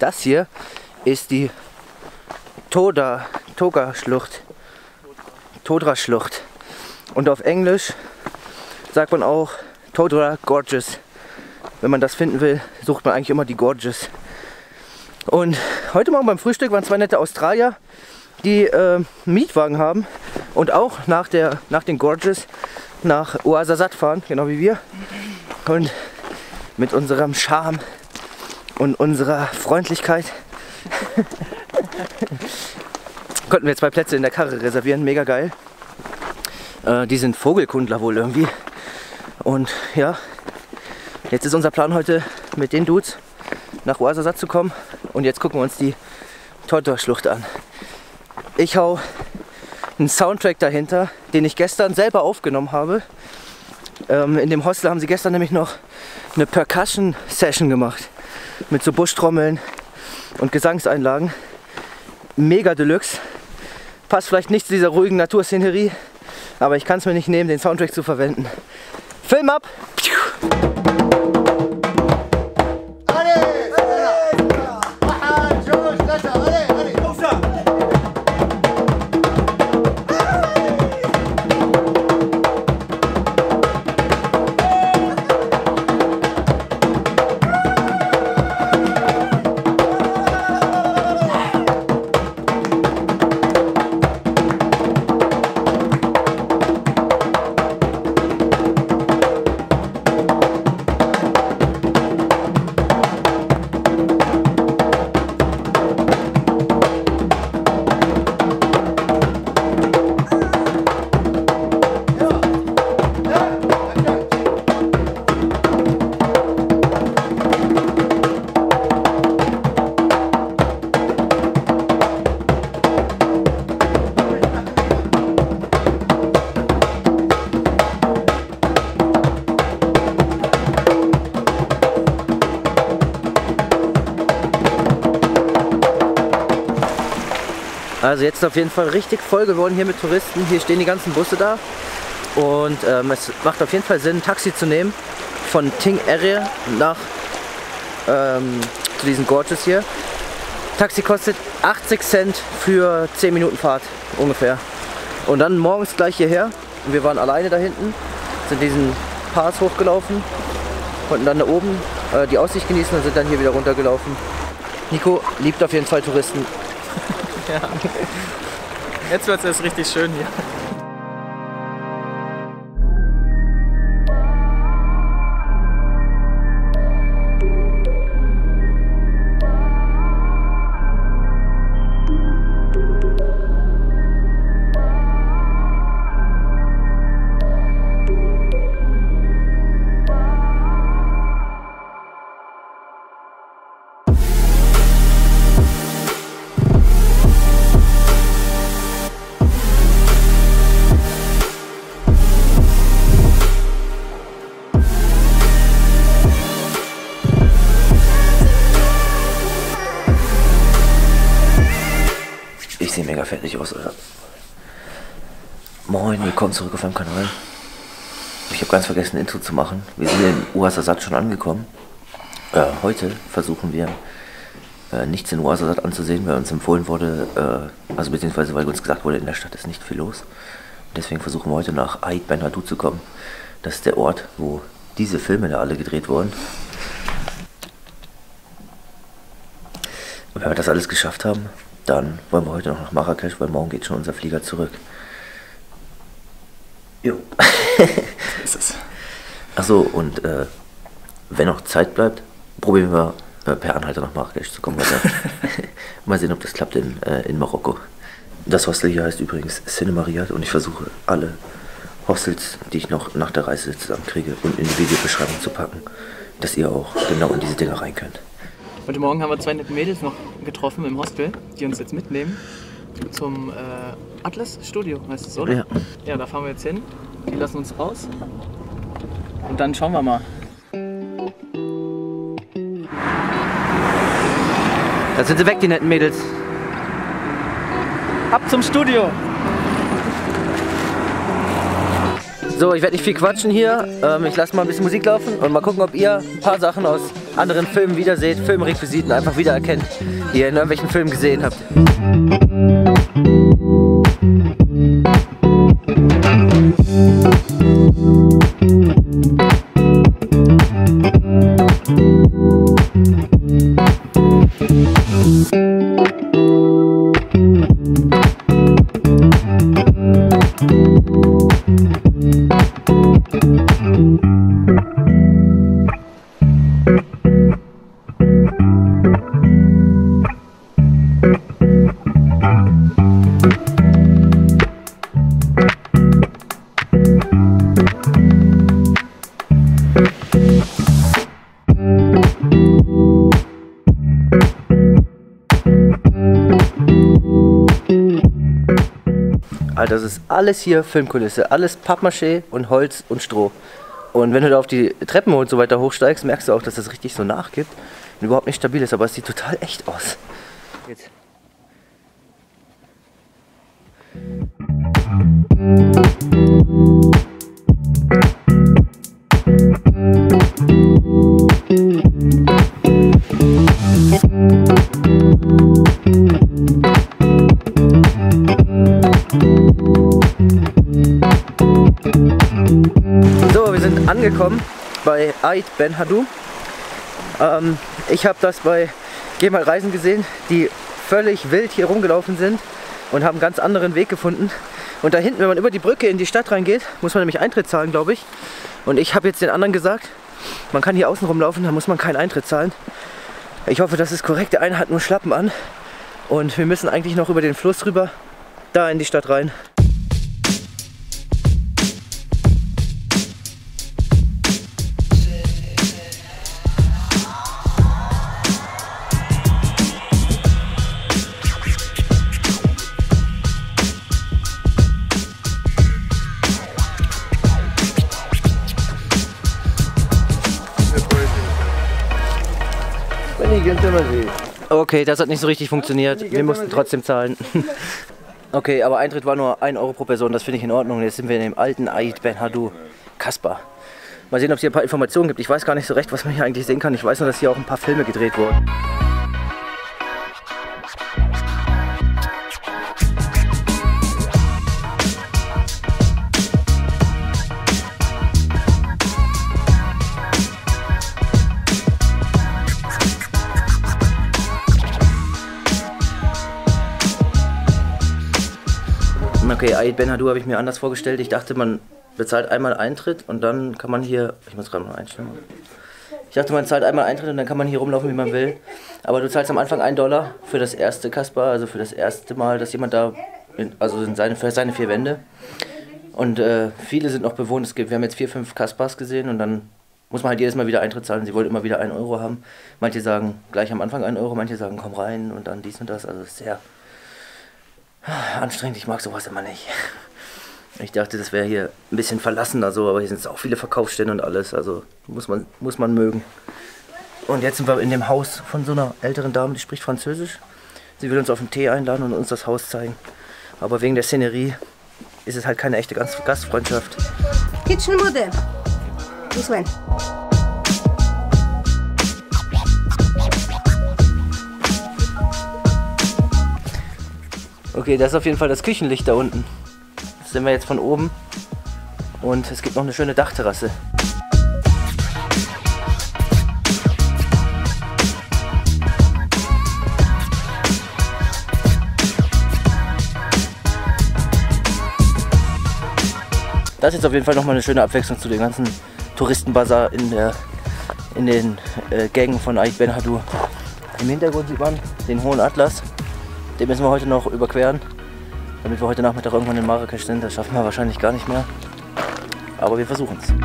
Das hier ist die Toga-Schlucht. Todra-Schlucht. Und auf Englisch sagt man auch Todra Gorges. Wenn man das finden will, sucht man eigentlich immer die Gorges. Und heute Morgen beim Frühstück waren zwei nette Australier, die einen Mietwagen haben und auch nach den Gorges nach Ouarzazate fahren, genau wie wir. Und mit unserem Charme und unserer Freundlichkeit konnten wir 2 Plätze in der Karre reservieren, mega geil. Die sind Vogelkundler wohl irgendwie. Und ja, jetzt ist unser Plan heute mit den Dudes nach Ouarzazate zu kommen. Und jetzt gucken wir uns die Todra-Schlucht an. Ich hau einen Soundtrack dahinter, den ich gestern selber aufgenommen habe. In dem Hostel haben sie gestern nämlich noch eine Percussion-Session gemacht. Mit so Buschtrommeln und Gesangseinlagen. Mega Deluxe. Passt vielleicht nicht zu dieser ruhigen Naturszenerie, aber ich kann es mir nicht nehmen, den Soundtrack zu verwenden. Film ab! Also jetzt ist auf jeden Fall richtig voll geworden hier mit Touristen. Hier stehen die ganzen Busse da. Und es macht auf jeden Fall Sinn, ein Taxi zu nehmen von Tingere nach zu diesen Gorges hier. Taxi kostet 80 Cent für 10 Minuten Fahrt ungefähr. Und dann morgens gleich hierher. Und wir waren alleine da hinten, sind diesen Pass hochgelaufen, konnten dann da oben die Aussicht genießen und sind dann hier wieder runtergelaufen. Nico liebt auf jeden Fall Touristen. Ja. Jetzt wird es erst richtig schön hier. Ich sehe mega fertig aus, oder? Moin, willkommen zurück auf meinem Kanal. Ich habe ganz vergessen, ein Intro zu machen. Wir sind in Ouarzazate schon angekommen. Heute versuchen wir nichts in Ouarzazate anzusehen, weil uns empfohlen wurde, also beziehungsweise weil uns gesagt wurde, in der Stadt ist nicht viel los. Deswegen versuchen wir heute nach Aït Ben Haddou zu kommen. Das ist der Ort, wo diese Filme da alle gedreht wurden. Und wenn wir das alles geschafft haben, dann wollen wir heute noch nach Marrakesch, weil morgen geht schon unser Flieger zurück. Jo. Ist es. Achso, und wenn noch Zeit bleibt, probieren wir per Anhalter nach Marrakesch zu kommen. Mal sehen, ob das klappt in Marokko. Das Hostel hier heißt übrigens Cinema Riad und ich versuche alle Hostels, die ich noch nach der Reise zusammenkriege, unten in die Videobeschreibung zu packen, dass ihr auch genau in diese Dinger rein könnt. Heute Morgen haben wir 2 nette Mädels noch getroffen im Hostel, die uns jetzt mitnehmen zum Atlas Studio, heißt es, oder? Ja. Ja, da fahren wir jetzt hin. Die lassen uns raus. Und dann schauen wir mal. Da sind sie weg, die netten Mädels. Ab zum Studio! So, ich werde nicht viel quatschen hier. Ich lasse mal ein bisschen Musik laufen und mal gucken, ob ihr ein paar Sachen aus anderen Filmen wiederseht, Filmrequisiten einfach wiedererkennt, die ihr in irgendwelchen Filmen gesehen habt. Alter, das ist alles hier Filmkulisse, alles Pappmaché und Holz und Stroh. Und wenn du da auf die Treppen und so weiter hochsteigst, merkst du auch, dass das richtig so nachgibt und überhaupt nicht stabil ist, aber es sieht total echt aus. Jetzt. So, wir sind angekommen bei Ait Ben Haddou. Ich habe das bei Geh mal reisen gesehen, die völlig wild hier rumgelaufen sind und haben einen ganz anderen Weg gefunden. Und da hinten, wenn man über die Brücke in die Stadt reingeht, muss man nämlich Eintritt zahlen, glaube ich. Und ich habe jetzt den anderen gesagt, man kann hier außen rumlaufen, da muss man keinen Eintritt zahlen. Ich hoffe, das ist korrekt. Der eine hat nur Schlappen an und wir müssen eigentlich noch über den Fluss rüber, da in die Stadt rein. Okay, das hat nicht so richtig funktioniert. Wir mussten trotzdem zahlen. Okay, aber Eintritt war nur 1 Euro pro Person, das finde ich in Ordnung. Jetzt sind wir in dem alten Ait Ben Haddou Kasbah. Mal sehen, ob es hier ein paar Informationen gibt. Ich weiß gar nicht so recht, was man hier eigentlich sehen kann. Ich weiß nur, dass hier auch ein paar Filme gedreht wurden. Okay, Ait Ben Haddou habe ich mir anders vorgestellt. Ich dachte, man bezahlt einmal Eintritt und dann kann man hier... Ich muss gerade mal einstellen. Ich dachte, man zahlt einmal Eintritt und dann kann man hier rumlaufen, wie man will. Aber du zahlst am Anfang $1 für das erste Kasbah, also für das erste Mal, dass jemand da... für seine 4 Wände. Und viele sind noch bewohnt. Wir haben jetzt 4, 5 Kasbahs gesehen und dann muss man halt jedes Mal wieder Eintritt zahlen. Sie wollen immer wieder 1 Euro haben. Manche sagen gleich am Anfang 1 Euro, manche sagen komm rein und dann dies und das. Also sehr... anstrengend, ich mag sowas immer nicht. Ich dachte, das wäre hier ein bisschen verlassener so, aber hier sind auch viele Verkaufsstände und alles, also muss man mögen. Und jetzt sind wir in dem Haus von so einer älteren Dame, die spricht Französisch. Sie will uns auf einen Tee einladen und uns das Haus zeigen. Aber wegen der Szenerie ist es halt keine echte Gastfreundschaft. Kitchen model. This one. Okay, das ist auf jeden Fall das Küchenlicht da unten. Das sehen wir jetzt von oben. Und es gibt noch eine schöne Dachterrasse. Das ist jetzt auf jeden Fall nochmal eine schöne Abwechslung zu dem ganzen Touristenbazar in den Gängen von Ait Ben Haddou. Im Hintergrund sieht man den Hohen Atlas. Den müssen wir heute noch überqueren, damit wir heute Nachmittag irgendwann in Marrakesch sind. Das schaffen wir wahrscheinlich gar nicht mehr, aber wir versuchen es.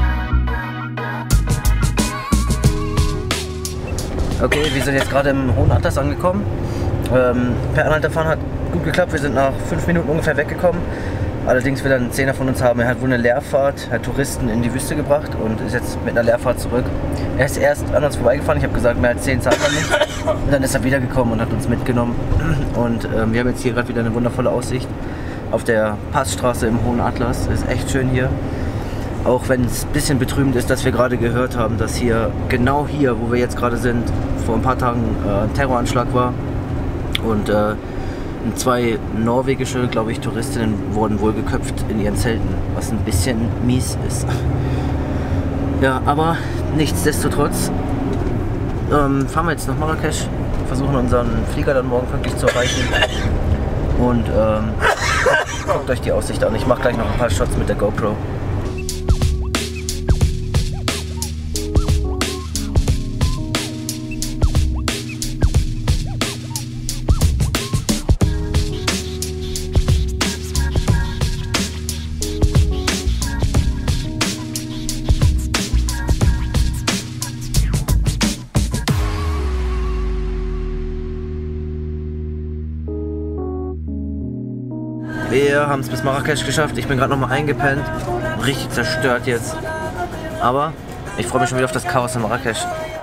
Okay, wir sind jetzt gerade im Hohen Atlas angekommen. Per Anhalterfahren hat gut geklappt, wir sind nach 5 Minuten ungefähr weggekommen. Allerdings will ein Zehner von uns haben, er hat wohl eine Leerfahrt, hat Touristen in die Wüste gebracht und ist jetzt mit einer Leerfahrt zurück. Er ist erst an uns vorbeigefahren, ich habe gesagt, mehr als 10 zahlt er nicht. Und dann ist er wiedergekommen und hat uns mitgenommen. Und wir haben jetzt hier gerade wieder eine wundervolle Aussicht auf der Passstraße im Hohen Atlas. Ist echt schön hier. Auch wenn es ein bisschen betrübend ist, dass wir gerade gehört haben, dass hier, genau hier, wo wir jetzt gerade sind, vor ein paar Tagen ein Terroranschlag war. Und 2 norwegische, glaube ich, Touristinnen wurden wohl geköpft in ihren Zelten, was ein bisschen mies ist. Ja, aber nichtsdestotrotz fahren wir jetzt nach Marrakesch, versuchen unseren Flieger dann morgen pünktlich zu erreichen. Und guckt euch die Aussicht an. Ich mache gleich noch ein paar Shots mit der GoPro. Wir haben es bis Marrakesch geschafft. Ich bin gerade noch mal eingepennt. Richtig zerstört jetzt. Aber ich freue mich schon wieder auf das Chaos in Marrakesch.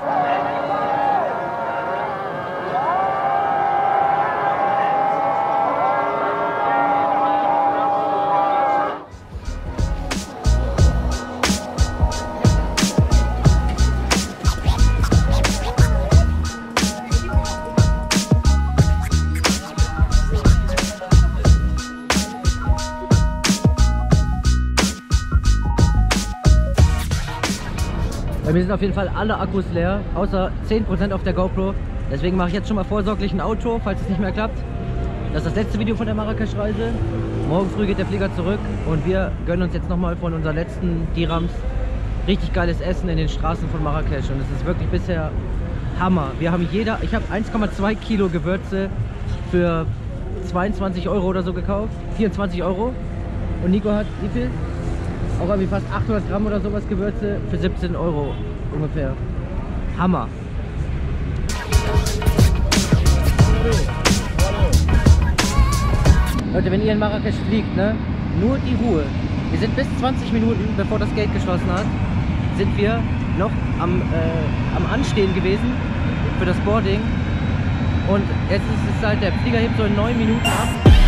Bei mir sind auf jeden Fall alle Akkus leer, außer 10% auf der GoPro. Deswegen mache ich jetzt schon mal vorsorglich ein Outro, falls es nicht mehr klappt. Das ist das letzte Video von der Marrakesch-Reise. Morgen früh geht der Flieger zurück und wir gönnen uns jetzt nochmal von unseren letzten Dirhams richtig geiles Essen in den Straßen von Marrakesch. Und es ist wirklich bisher Hammer. Ich habe 1,2 Kilo Gewürze für 22 Euro oder so gekauft. 24 Euro. Und Nico hat wie viel? Auch irgendwie fast 800 Gramm oder sowas Gewürze für 17 Euro ungefähr. Hammer. Leute, wenn ihr in Marrakesch fliegt, ne, nur die Ruhe. Wir sind bis 20 Minuten, bevor das Gate geschlossen hat, sind wir noch am Anstehen gewesen für das Boarding. Und jetzt ist es halt, der Flieger hebt so in 9 Minuten ab.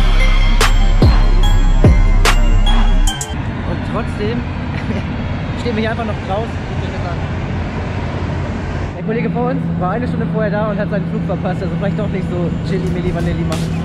Und trotzdem stehen wir hier einfach noch draußen. Der Kollege vor uns war 1 Stunde vorher da und hat seinen Flug verpasst, also vielleicht doch nicht so Chili Milli Vanilli machen.